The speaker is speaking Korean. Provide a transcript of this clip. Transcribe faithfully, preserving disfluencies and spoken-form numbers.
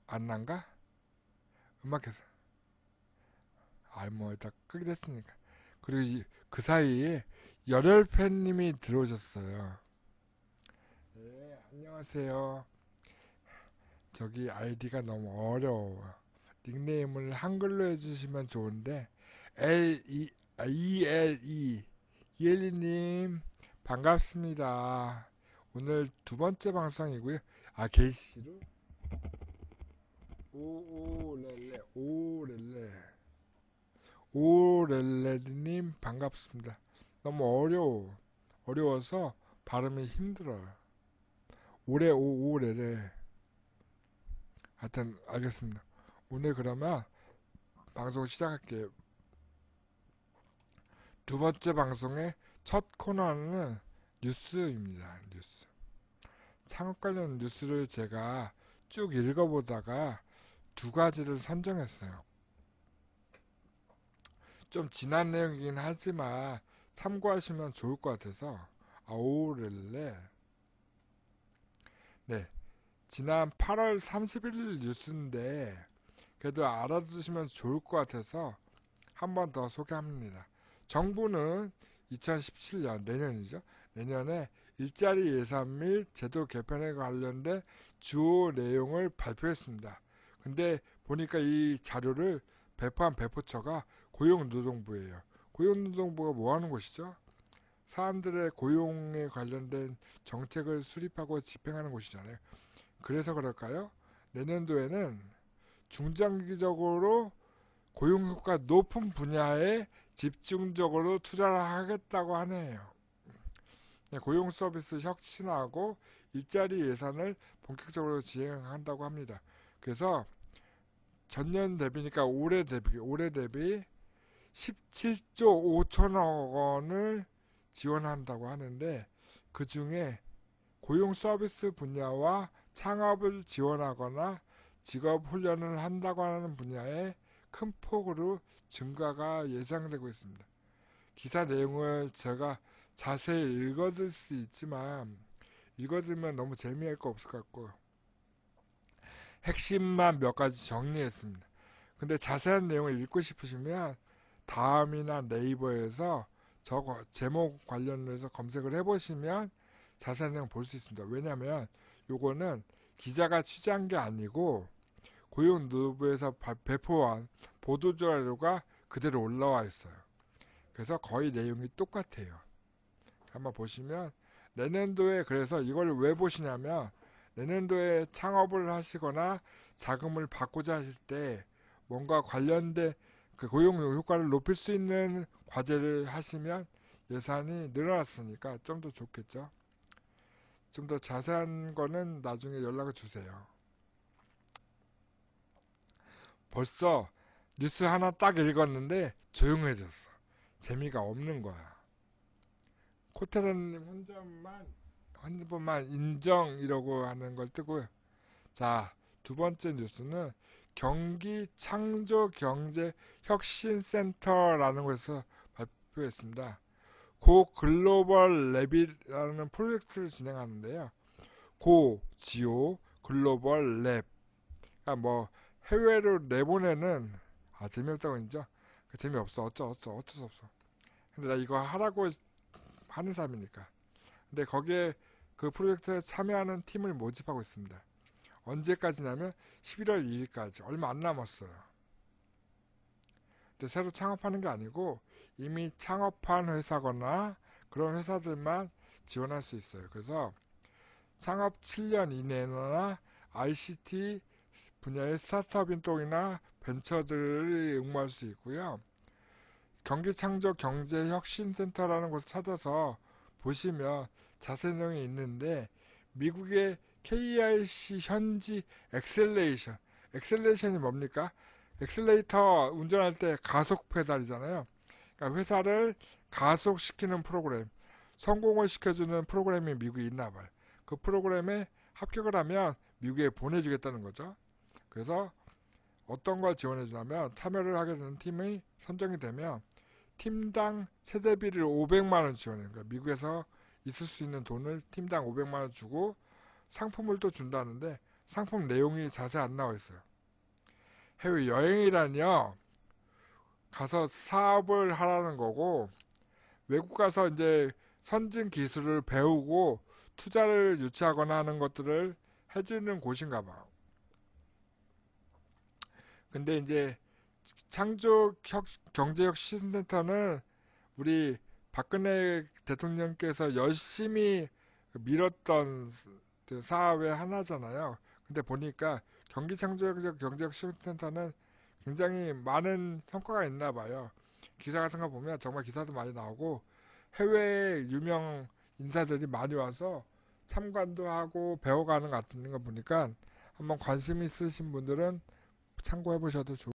안 난가? 음악회사. 아, 뭐, 다 끄기로 했으니까. 그리고 이, 그 사이에 열혈팬님이 들어오셨어요. 네, 안녕하세요. 저기 아이디가 너무 어려워. 닉네임을 한글로 해주시면 좋은데, L, E, 아, E, L, E. 이엘리님, 반갑습니다. 오늘 두 번째 방송이고요. 아, 게시로? 오오렐레, 오렐레. 오렐레님, 반갑습니다. 너무 어려워. 어려워서 발음이 힘들어요. 오레, 오, 오레레. 하여튼, 알겠습니다. 오늘 그러면 방송 시작할게요. 두 번째 방송의 첫 코너는 뉴스입니다. 뉴스. 창업 관련 뉴스를 제가 쭉 읽어보다가 두 가지를 선정했어요. 좀 지난 내용이긴 하지만 참고하시면 좋을 것 같아서 아오를레. 네, 지난 팔월 삼십일 뉴스인데 그래도 알아두시면 좋을 것 같아서 한 번 더 소개합니다. 정부는 이천십칠 년, 내년이죠. 내년에 일자리 예산 및 제도 개편에 관련된 주요 내용을 발표했습니다. 근데 보니까 이 자료를 배포한 배포처가 고용노동부예요. 고용노동부가 뭐 하는 곳이죠? 사람들의 고용에 관련된 정책을 수립하고 집행하는 곳이잖아요. 그래서 그럴까요? 내년도에는 중장기적으로 고용 효과 높은 분야에 집중적으로 투자를 하겠다고 하네요. 고용 서비스 혁신하고 일자리 예산을 본격적으로 진행한다고 합니다. 그래서 전년 대비니까 올해 대비, 올해 대비 십칠조 오천억 원을 지원한다고 하는데 그 중에 고용 서비스 분야와 창업을 지원하거나 직업 훈련을 한다고 하는 분야에 큰 폭으로 증가가 예상되고 있습니다. 기사 내용을 제가 자세히 읽어들 수 있지만 읽어들면 너무 재미할 거 없을 것 같고 핵심만 몇 가지 정리했습니다. 근데 자세한 내용을 읽고 싶으시면 다음이나 네이버에서 저거 제목 관련해서 검색을 해보시면 자세한 내용 볼 수 있습니다. 왜냐하면 요거는 기자가 취재한 게 아니고 고용노동부에서 배포한 보도자료가 그대로 올라와 있어요. 그래서 거의 내용이 똑같아요. 한번 보시면 내년도에 그래서 이걸 왜 보시냐면 내년도에 창업을 하시거나 자금을 받고자 하실 때 뭔가 관련된 그 고용 효과를 높일 수 있는 과제를 하시면 예산이 늘어났으니까 좀 더 좋겠죠. 좀 더 자세한 거는 나중에 연락을 주세요. 벌써 뉴스 하나 딱 읽었는데 조용해졌어. 재미가 없는 거야. 코테라님 혼자만 한 번만 인정 이러고 하는 걸 뜨고요. 자, 두 번째 뉴스는 경기 창조경제혁신센터라는 곳에서 발표했습니다. 고 글로벌 랩이라는 프로젝트를 진행하는데요. 고 지오 글로벌 랩. 그러니까 뭐 해외로 내보내는 아 재미없다고 했죠. 재미없어. 어쩌 어쩌 어쩔 수 없어. 근데 나 이거 하라고 하는 사람이니까. 근데 거기에 그 프로젝트에 참여하는 팀을 모집하고 있습니다. 언제까지냐면 십일월 이일까지 얼마 안 남았어요. 근데 새로 창업하는 게 아니고 이미 창업한 회사거나 그런 회사들만 지원할 수 있어요. 그래서 창업 칠 년 이내나 아이씨티 분야의 스타트업 인동이나 벤처들을 응모할 수 있고요. 경기창조경제혁신센터라는 곳을 찾아서 보시면 자세한 내용이 있는데 미국의 케이아이씨 현지 엑셀레이션 엑셀레이션이 뭡니까? 엑셀레이터 운전할 때 가속 페달이잖아요. 그러니까 회사를 가속시키는 프로그램 성공을 시켜주는 프로그램이 미국에 있나 봐요. 그 프로그램에 합격을 하면 미국에 보내주겠다는 거죠. 그래서 어떤 걸 지원해주냐면 참여를 하게 되는 팀이 선정이 되면 팀당 세대비를 오백만 원 지원해요. 그러니까 미국에서 있을 수 있는 돈을 팀당 오백만 원 주고 상품을 또 준다는데 상품 내용이 자세히 안 나와 있어요. 해외 여행이란요, 가서 사업을 하라는 거고, 외국 가서 이제 선진 기술을 배우고 투자를 유치하거나 하는 것들을 해주는 곳인가 봐요. 근데 이제 창조 혁, 경제혁신센터는 우리 박근혜 대통령께서 열심히 밀었던 사업의 하나잖아요. 근데 보니까 경기창조경제혁신센터는 굉장히 많은 성과가 있나 봐요. 기사 같은 거 보면 정말 기사도 많이 나오고 해외 유명 인사들이 많이 와서 참관도 하고 배워가는 것 같은 거 보니까 한번 관심 있으신 분들은 참고해 보셔도 좋을